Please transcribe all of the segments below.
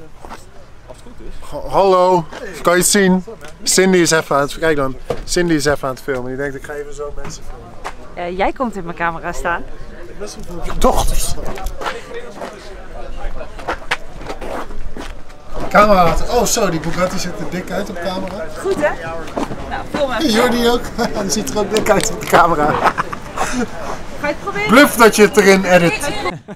Als het goed is. Hallo, kan je het zien? Cindy is even aan het, kijk dan, Cindy is even aan het filmen. Die denkt ik ga even zo mensen filmen. Jij komt in mijn camera staan. Je dochters. Camera. Oh zo, die Bugatti ziet er dik uit op camera. Goed hè? Nou, film even. Jordi ook. Die ziet er ook dik uit op de camera. Ga je het proberen? Bluff dat je het erin edit.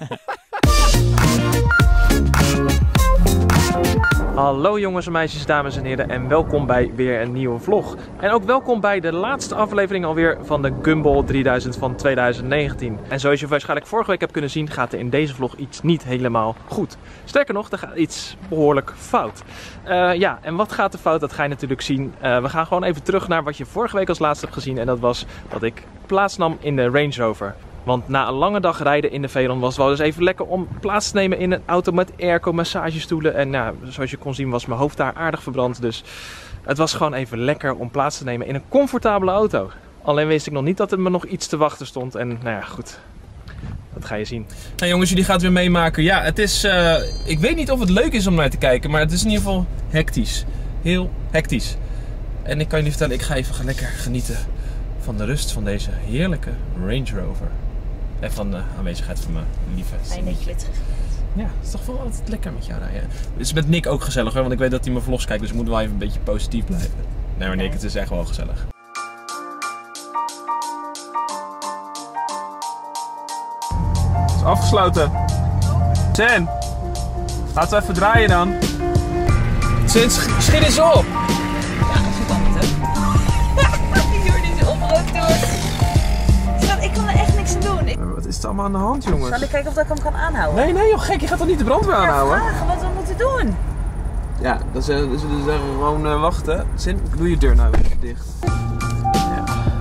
Hallo jongens en meisjes, dames en heren en welkom bij weer een nieuwe vlog. En ook welkom bij de laatste aflevering alweer van de Gumball 3000 van 2019. En zoals je waarschijnlijk vorige week hebt kunnen zien, gaat er in deze vlog iets niet helemaal goed. Sterker nog, er gaat iets behoorlijk fout. Ja, en wat gaat er fout? Dat ga je natuurlijk zien. We gaan gewoon even terug naar wat je vorige week als laatste hebt gezien. En dat was dat ik plaatsnam in de Range Rover. Want na een lange dag rijden in de Veyron was het wel eens even lekker om plaats te nemen in een auto met airco, massagestoelen. En nou, zoals je kon zien was mijn hoofd daar aardig verbrand. Dus het was gewoon even lekker om plaats te nemen in een comfortabele auto. Alleen wist ik nog niet dat er me nog iets te wachten stond. En nou ja, goed. Dat ga je zien. Nou jongens, jullie gaan het weer meemaken. Ja, het is... ik weet niet of het leuk is om naar te kijken, maar het is in ieder geval hectisch. Heel hectisch. En ik kan jullie vertellen, ik ga even lekker genieten van de rust van deze heerlijke Range Rover. En van de aanwezigheid van mijn lieve Cindy. Ja, het is toch wel altijd lekker met jou rijden. Het is met Nick ook gezellig hoor, want ik weet dat hij mijn vlogs kijkt, dus ik moet wel even een beetje positief blijven. Nee maar Nick, het is echt wel gezellig. Het is afgesloten. Sen, laten we even draaien dan. Sen, schiet eens op! Ja, dat zit altijd hè. Jordi is oprood door. Ik kan er echt niks aan doen. Wat is er allemaal aan de hand, jongens? Zal ik kijken of ik hem kan aanhouden? Nee joh, gek, je gaat toch niet de brandweer aanhouden? Vragen wat we moeten doen. Ja, dan zullen ze zeggen gewoon wachten. Sin, doe je deur nou even dicht. Ja.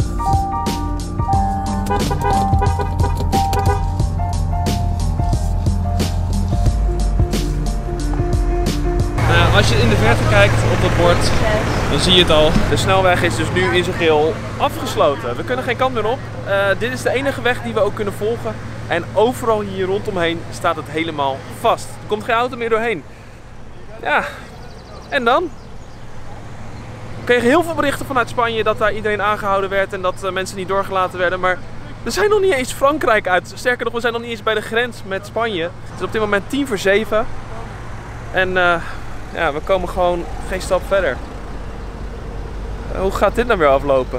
Als je in de verte kijkt op dat bord, dan zie je het al. De snelweg is dus nu in zijn geheel afgesloten. We kunnen geen kant meer op. Dit is de enige weg die we ook kunnen volgen. En overal hier rondomheen staat het helemaal vast. Er komt geen auto meer doorheen. Ja, en dan? Ik kreeg heel veel berichten vanuit Spanje dat daar iedereen aangehouden werd en dat mensen niet doorgelaten werden. Maar we zijn nog niet eens Frankrijk uit. Sterker nog, we zijn nog niet eens bij de grens met Spanje. Het is op dit moment 7:10. En ja, we komen gewoon geen stap verder. Hoe gaat dit nou weer aflopen?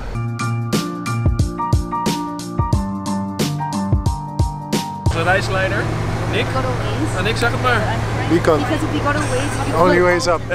De reisleider, Nick? Nou, Nick, zeg het maar. Wie kan? Only ways up.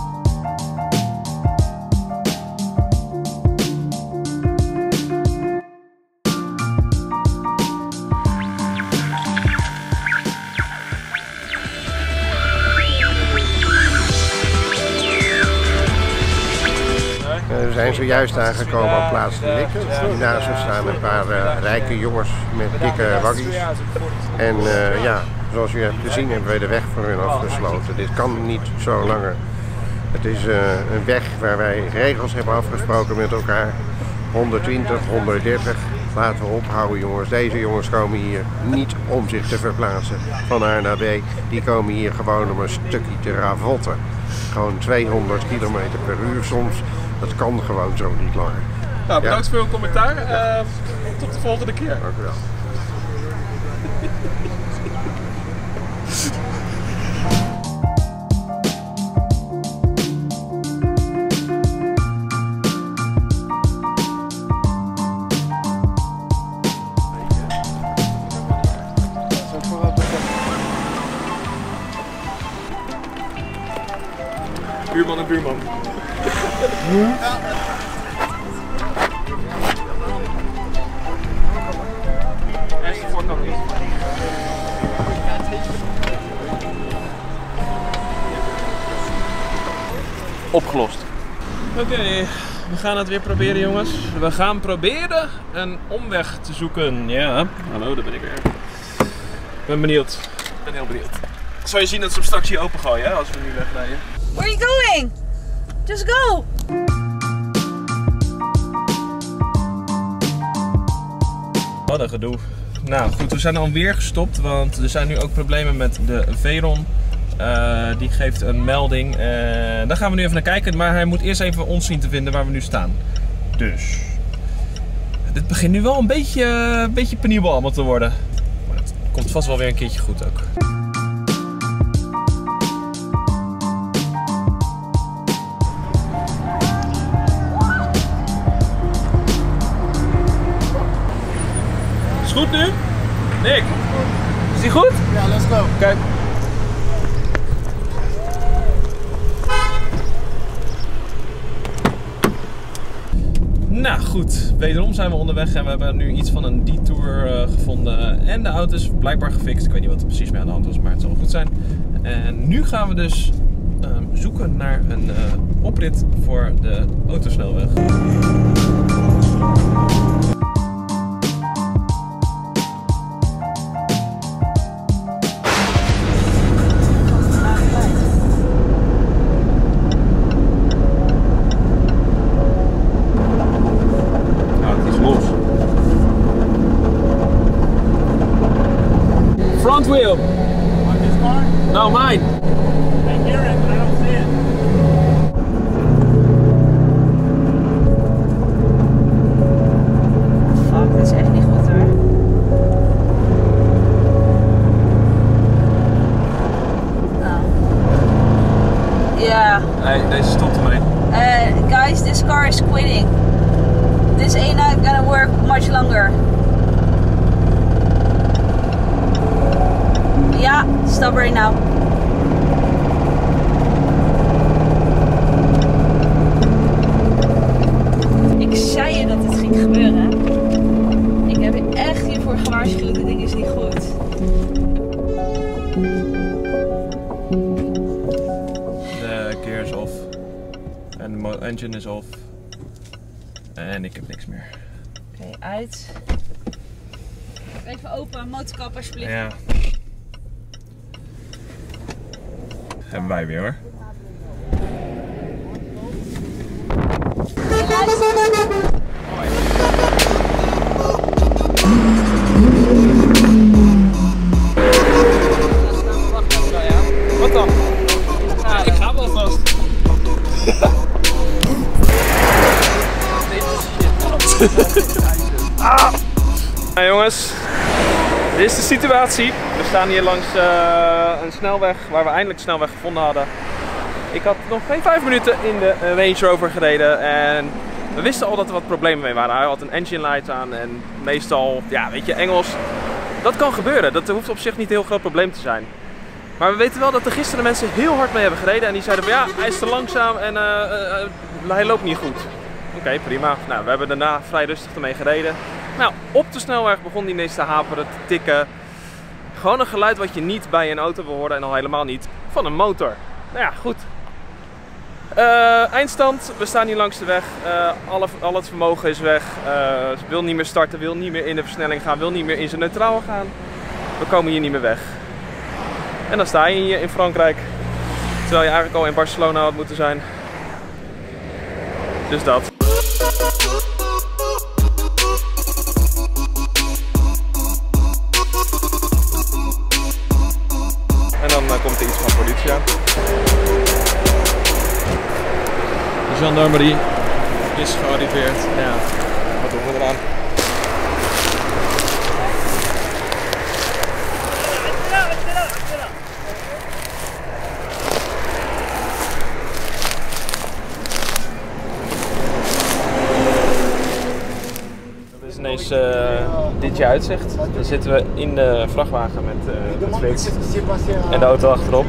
We zijn zojuist aangekomen op plaats Nick. Naast ons staan een paar rijke jongens met dikke waggies. En ja, zoals u hebt gezien hebben wij de weg voor hun afgesloten. Dit kan niet zo langer. Het is een weg waar wij regels hebben afgesproken met elkaar. 120, 130. Laten we ophouden jongens. Deze jongens komen hier niet om zich te verplaatsen van A naar B. Die komen hier gewoon om een stukje te ravotten. Gewoon 200 km per uur soms. Dat kan gewoon zo niet langer. Nou, bedankt voor uw commentaar. Tot de volgende keer. Dank u wel. Buurman en buurman. Opgelost. Oké, we gaan het weer proberen jongens. We gaan proberen een omweg te zoeken. Ja, hallo, daar ben ik weer. Ik ben benieuwd. Ik ben heel benieuwd. Zal je zien dat ze hem straks hier open gooien hè, als we nu wegrijden. Where are you going? Just go! Wat een gedoe. Nou goed, we zijn alweer gestopt, want er zijn nu ook problemen met de Veyron. Die geeft een melding. Daar gaan we nu even naar kijken. Maar hij moet eerst even ons zien te vinden waar we nu staan. Dus. Dit begint nu wel een beetje penibel allemaal te worden. Maar het komt vast wel weer een keertje goed ook. Is goed nu? Nick? Is die goed? Ja, let's go. Kijk. Nou goed, wederom zijn we onderweg en we hebben nu iets van een detour gevonden. En de auto is blijkbaar gefixt. Ik weet niet wat er precies mee aan de hand was, maar het zal goed zijn. En nu gaan we dus zoeken naar een oprit voor de autosnelweg. Front wheel. On this car? No, mine. I hear it, but I don't see it. Fuck, dat is echt niet goed hoor. Oh. Yeah. Nee, deze stopt ermee. Guys, this car is quitting. This ain't not gonna work much longer. Ja, stop right now. Ik zei je dat het ging gebeuren. Ik heb je echt hiervoor gewaarschuwd. Dit ding is niet goed. De gear is off. En de engine is off. En ik heb niks meer. Oké, uit. Even open, motorkap alsjeblieft. Ja. Hebben wij weer hoor. Wat dan? Ja, ik ga wel vast. Nou jongens, dit is de situatie. We staan hier langs een snelweg waar we eindelijk snelweg gevonden hadden. Ik had nog geen 5 minuten in de Range Rover gereden en we wisten al dat er wat problemen mee waren. Hij had een engine light aan en meestal, ja weet je, Engels. Dat kan gebeuren, dat hoeft op zich niet een heel groot probleem te zijn. Maar we weten wel dat er gisteren mensen heel hard mee hebben gereden en die zeiden van ja, hij is te langzaam en hij loopt niet goed. Oké, prima. Nou, we hebben daarna vrij rustig ermee gereden. Nou, op de snelweg begon die ineens te haperen, te tikken. Gewoon een geluid wat je niet bij een auto wil horen en al helemaal niet van een motor. Nou ja, goed. Eindstand, we staan hier langs de weg. Al het vermogen is weg. Wil niet meer starten, wil niet meer in de versnelling gaan, wil niet meer in zijn neutraal gaan. We komen hier niet meer weg. En dan sta je hier in Frankrijk. Terwijl je eigenlijk al in Barcelona had moeten zijn. Dus dat. En dan komt er iets van politie aan. De gendarmerie is gearriveerd. Ja, wat doen we eraan? Dat is ineens dit je uitzicht. Dan zitten we in de vrachtwagen met Frits en de auto achterop.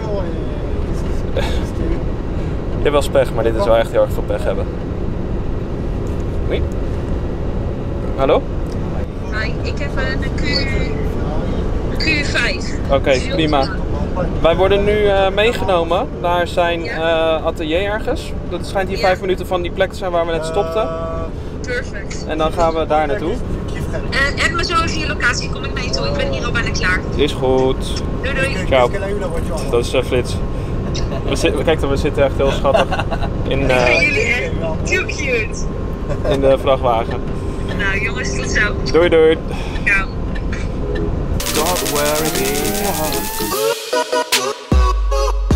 Je hebt wel eens pech, maar dit is wel echt heel erg veel pech hebben. Oui? Hallo? Hi, ik heb een Q5. Oké, prima. Wij worden nu meegenomen naar zijn atelier ergens. Dat schijnt hier 5 minuten van die plek te zijn waar we net stopten. Perfect. En dan gaan we daar naartoe. App me zo even je locatie, kom ik mee toe. Ik ben hier al bijna klaar. Is goed. Doei doei. Ciao. Dat is Flits. Kijk dan, we zitten echt heel schattig in, Jullie hè? Too cute. in de vrachtwagen. Nou jongens, tot zo. Doei doei. Ciao. God, where is he?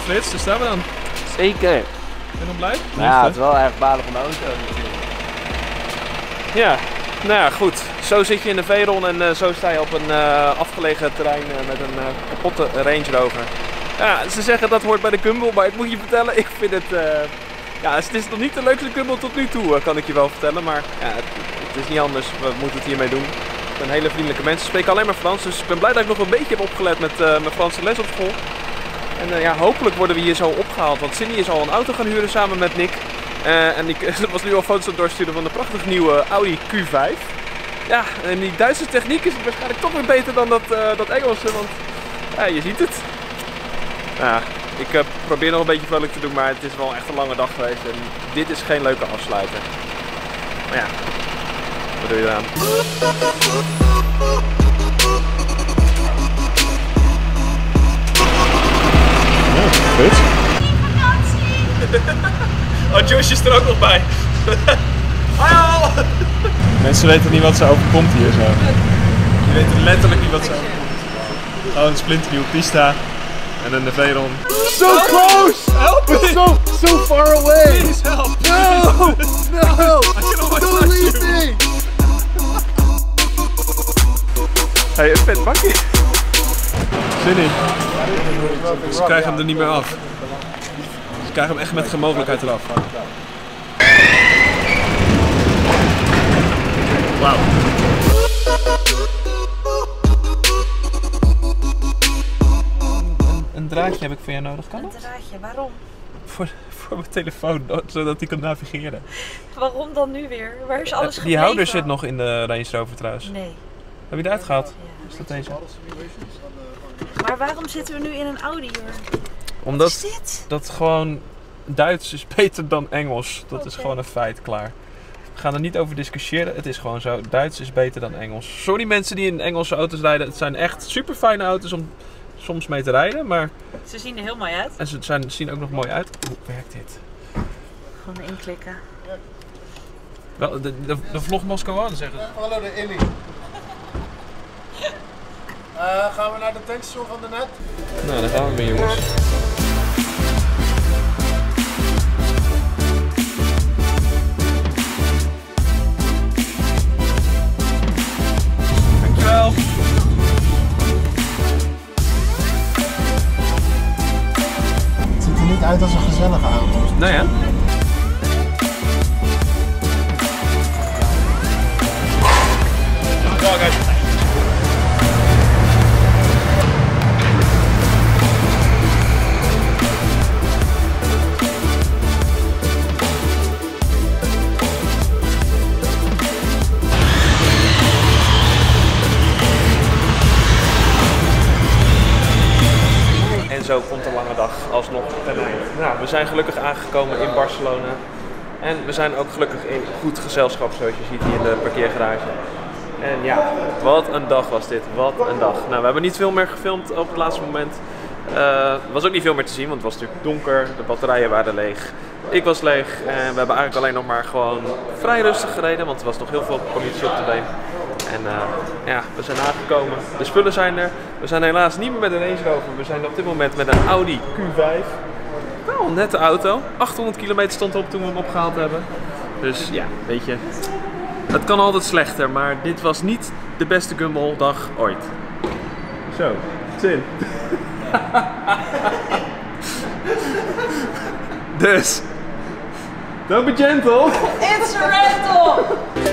Frits, daar staan we dan. Zeker. Ben je nog blij? Ja, het is wel erg balig van de auto natuurlijk. Ja, nou ja, goed. Zo zit je in de V-ron en zo sta je op een afgelegen terrein met een kapotte Range Rover. Ja, ze zeggen dat hoort bij de Gumball, maar ik moet je vertellen, ik vind het... ja, het is nog niet de leukste Gumball tot nu toe, kan ik je wel vertellen. Maar ja, het is niet anders, we moeten het hiermee doen. Het zijn hele vriendelijke mensen, ze spreken alleen maar Frans. Dus ik ben blij dat ik nog een beetje heb opgelet met mijn Franse les op school. En ja, hopelijk worden we hier zo opgehaald, want Cindy is al een auto gaan huren samen met Nick. En ik was nu al foto's aan het doorsturen van de prachtig nieuwe Audi Q5. Ja, en die Duitse techniek is waarschijnlijk toch weer beter dan dat Engelse, want ja, je ziet het. Ja, ik probeer nog een beetje vrolijk te doen, maar het is wel echt een lange dag geweest en dit is geen leuke afsluiter. Maar ja, wat doe je eraan? Goed. Oh, Josh is er ook nog bij. Hallo! Mensen weten niet wat ze overkomt hier zo. Je weet letterlijk niet wat ze overkomt. Gewoon een splinternieuwe pista en een V-ron. So close! Help me! So far away! Please help! No! No! Don't leave me! Hey, een vet bakje. Zin in. Ze krijgen hem er niet meer af. Ze krijgen hem echt met geen mogelijkheid eraf. Wauw. Een draadje heb ik voor jou nodig, kan dat? Een draadje, waarom? Voor mijn telefoon, zodat hij kan navigeren. Waarom dan nu weer? Waar is alles gebleven? Die houder zit nog in de Range Rover trouwens. Nee. Heb je eruit gehaald? Ja. Is dat deze? Maar waarom zitten we nu in een Audi, hoor? Omdat Wat is dit? dat gewoon Duits is beter dan Engels. Dat is gewoon een feit, klaar. We gaan er niet over discussiëren, het is gewoon zo. Duits is beter dan Engels. Sorry mensen die in Engelse auto's rijden, het zijn echt super fijne auto's om soms mee te rijden, maar... Ze zien er heel mooi uit. En ze zien ook nog mooi uit. Hoe werkt dit? Gewoon inklikken. Wel, de vlog must go on, zeggen ze. Hallo de Illy. Gaan we naar de tankstation van de net? Nou, daar gaan we mee, jongens. Dankjewel. Het ziet er niet uit als een gezellige avond. Nou ja. En zo komt de lange dag alsnog ten einde. Nou, we zijn gelukkig aangekomen in Barcelona. En we zijn ook gelukkig in goed gezelschap, zoals je ziet hier in de parkeergarage. En ja, wat een dag was dit. Wat een dag. Nou, we hebben niet veel meer gefilmd op het laatste moment. Er was ook niet veel meer te zien, want het was natuurlijk donker. De batterijen waren leeg. Ik was leeg. En we hebben eigenlijk alleen nog maar gewoon vrij rustig gereden, want er was nog heel veel politie op de been. En ja, we zijn aangekomen. De spullen zijn er. We zijn helaas niet meer met een Range Rover. We zijn op dit moment met een Audi Q5. Wel een nette auto. 800 kilometer stond erop toen we hem opgehaald hebben. Dus ja, weet je. Het kan altijd slechter, maar dit was niet de beste Gumball dag ooit. Zo, zin. Dus. Don't be gentle. It's a rental!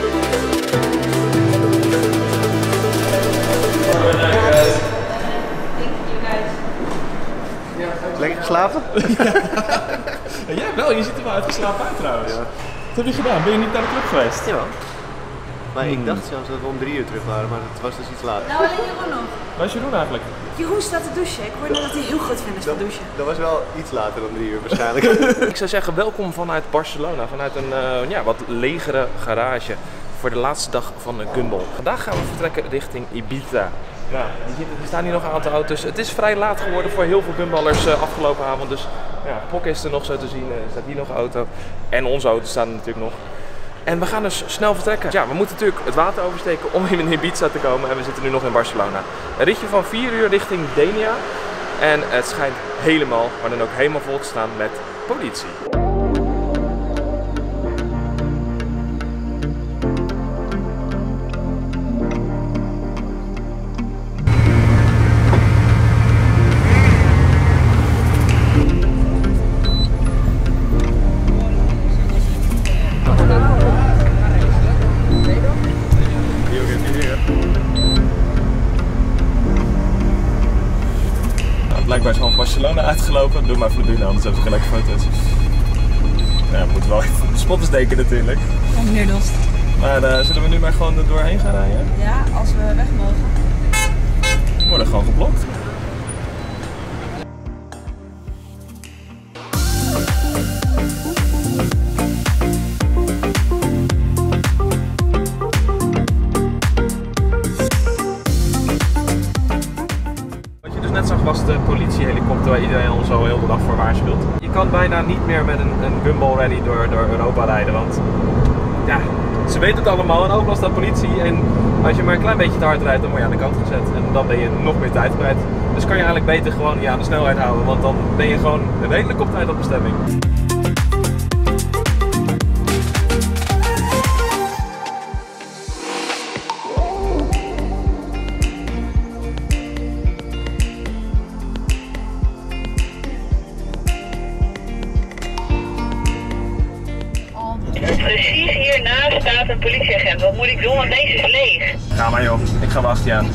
Lekker geslapen? Ja, wel, je ziet er wel uitgeslapen uit trouwens. Ja. Wat heb je gedaan? Ben je niet naar de club geweest? Ja. Maar ik dacht zelfs dat we om 3 uur terug waren, maar het was dus iets later. Nou, alleen Jeroen nog. Waar is Jeroen eigenlijk? Jeroen staat te douchen. Ik hoorde dat hij heel goed vindt van douchen. Dat was wel iets later dan 3 uur waarschijnlijk. Ik zou zeggen, welkom vanuit Barcelona, vanuit een ja, wat legere garage voor de laatste dag van de Gumball. Vandaag gaan we vertrekken richting Ibiza. Ja, er staan hier nog een aantal auto's. Het is vrij laat geworden voor heel veel Gumballers afgelopen avond. Dus ja, Pok is er nog zo te zien. Er staat hier nog een auto. En onze auto's staan er natuurlijk nog. En we gaan dus snel vertrekken. Ja, we moeten natuurlijk het water oversteken om in Ibiza te komen. En we zitten nu nog in Barcelona. Een ritje van 4 uur richting Denia. En het schijnt helemaal, maar dan ook helemaal vol te staan met politie. Blijkbaar is gewoon Barcelona uitgelopen. Doe maar Vladuna, anders hebben ze gelijk foto's. Ja, we moeten wel even op de spotters denken natuurlijk. Kom hier Dost. Maar zullen we nu maar gewoon er doorheen gaan rijden? Ja, als we weg mogen. We worden gewoon geblokt. Net zag was de politiehelikopter waar iedereen ons zo heel de dag voor waarschuwt. Je kan bijna niet meer met een gumball rally door Europa rijden, want ja, ze weten het allemaal en overal staat politie en als je maar een klein beetje te hard rijdt, dan word je aan de kant gezet en dan ben je nog meer tijd kwijt. Dus kan je eigenlijk beter gewoon aan de snelheid houden, want dan ben je gewoon redelijk op tijd op bestemming. Precies hiernaast staat een politieagent. Wat moet ik doen? Want deze is leeg. Ga maar joh, ik ga wel achter je aan.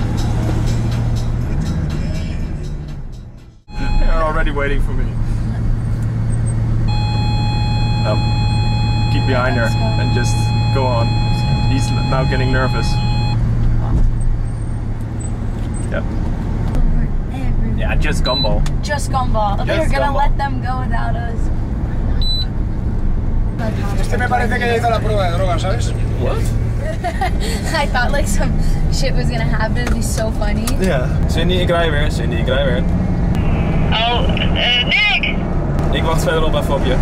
They're already waiting for me. Keep behind her and just go on. He's now getting nervous. Yeah. Yeah, just gumball. Just gumball. They're gonna let them go without us. Este me parece que ya hizo la prueba de droga, ¿sabes? What? I thought like some shit was gonna happen. It'd be so funny. Ja. Cindy, ik rij weer. Cindy, ik rij weer. Oh, Nick! Ik wacht verderop even op je.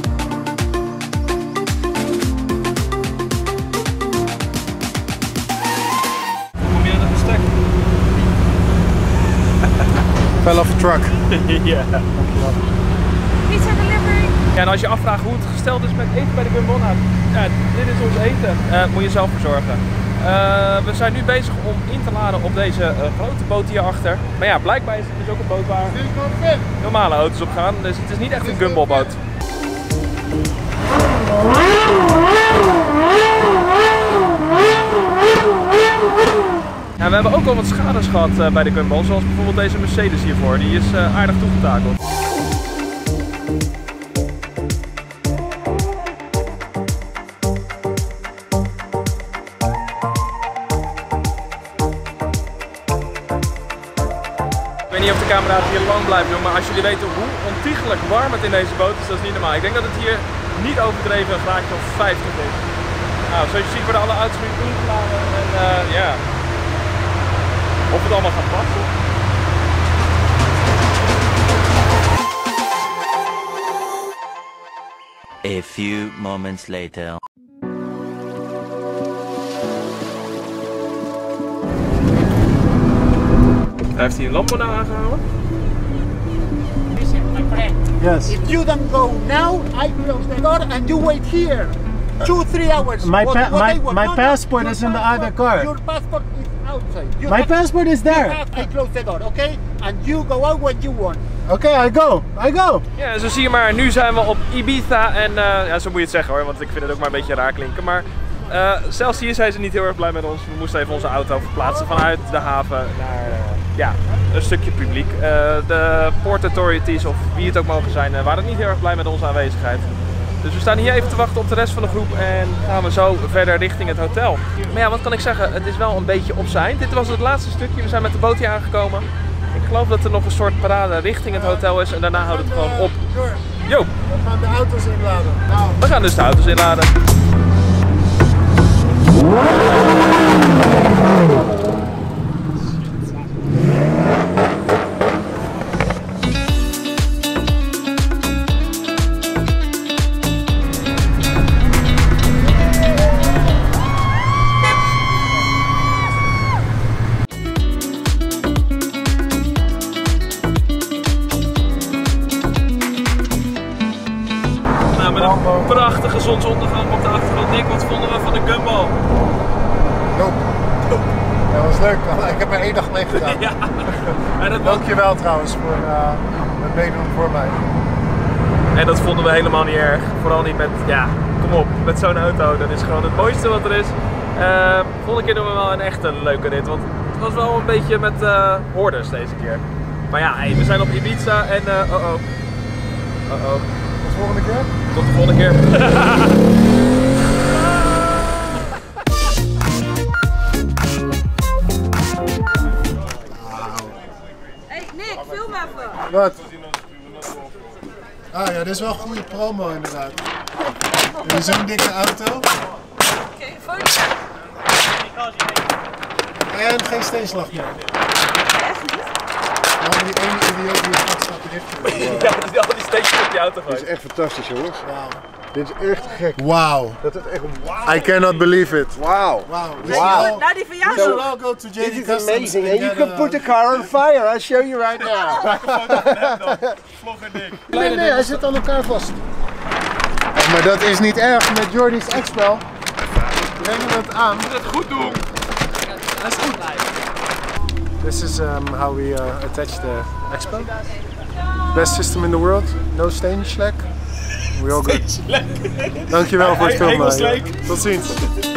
Hoe kom je aan het bestek? Fell off the truck. Ja. Pizza delivery. Ja, en als je afvraagt hoe het gesteld is met eten bij de gumball, nou, ja, dit is ons eten. Moet je zelf verzorgen. We zijn nu bezig om in te laden op deze grote boot hierachter. Maar ja, blijkbaar is het dus ook een boot waar normale auto's op gaan. Dus het is niet echt een gumballboot. Ja, we hebben ook al wat schades gehad bij de gumball, zoals bijvoorbeeld deze Mercedes hiervoor. Die is aardig toegetakeld. Ik weet niet of de camera het hier lang blijft doen, maar als jullie weten hoe ontiegelijk warm het in deze boot is, dat is niet normaal. Ik denk dat het hier niet overdreven een graadje of 50 is. Nou, zoals je ziet worden alle auto's nu ingeladen en ja, of het allemaal gaat passen. A few moments later. Heeft hij een lamp nou aangehouden? Listen, my friend. Yes. If you don't go now, I close the door and you wait here. 2-3 hours. My No, passport your is in the other car. Your passport is outside. My passport is there. I close the door, okay? And you go out when you want. Okay, I go. Ja, zo zie je maar, nu zijn we op Ibiza en ja, zo moet je het zeggen hoor, want ik vind het ook maar een beetje raar klinken. Maar zelfs hier zijn ze niet heel erg blij met ons. We moesten even onze auto verplaatsen vanuit de haven naar ja, een stukje publiek. De port authorities of wie het ook mogen zijn, waren niet heel erg blij met onze aanwezigheid. Dus we staan hier even te wachten op de rest van de groep en gaan we zo verder richting het hotel. Maar ja, wat kan ik zeggen? Het is wel een beetje op zijn. Dit was het laatste stukje. We zijn met de boot hier aangekomen. Ik geloof dat er nog een soort parade richting het hotel is en daarna houdt het gewoon op. Yo! We gaan de auto's inladen. We gaan dus de auto's inladen. Prachtige zonsondergang op de achtergrond. Nick, wat vonden we van de Gumball? Dat was leuk. Ik heb er 1 dag mee gedaan. Ja. En dat Dankjewel trouwens voor het meedoen voor mij. En dat vonden we helemaal niet erg. Vooral niet met, ja, kom op, met zo'n auto. Dat is gewoon het mooiste wat er is. Volgende keer doen we wel een echte leuke rit. Want het was wel een beetje met hoorders deze keer. Maar ja, hey, we zijn op Ibiza en Tot de volgende keer? Tot de volgende keer. Hey Nick, film even. Wat? Ah ja, dit is wel goede promo inderdaad. Dit is zo'n dikke auto. Oké, foto. En geen steenslag meer. Echt niet? Nou, die ene idioot die gaat stappen dicht. Ja, die al die steekjes op die auto Dit is echt fantastisch, jongens. Wauw. Dit is echt gek. Wauw. Dat is echt I cannot believe it. Wow. Wow. Nou, die van jou We should zo. all go to JD This is Customs amazing, and and you get, can put the car on fire. I'll show you right now. Nee, hij zit aan elkaar vast. Ja, maar dat is niet erg met Jordy's X-Spel. Brengen we het aan. Het goed doen. Dat is goed. This is how we attach the X-Spel. Best system in the world. No stain slack. We all good. Dankjewel voor het filmen. Tot ziens.